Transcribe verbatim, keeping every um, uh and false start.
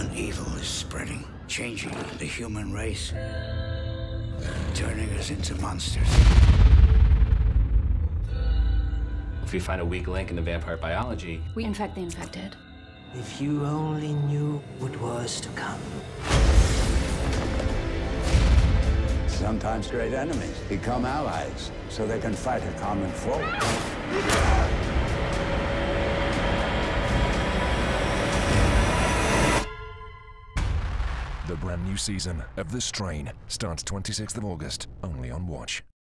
An evil is spreading, changing the human race, turning us into monsters. If we find a weak link in the vampire biology, we infect the infected. If you only knew what was to come. Sometimes great enemies become allies so they can fight a common foe. The brand new season of The Strain starts twenty-sixth of August, only on Watch.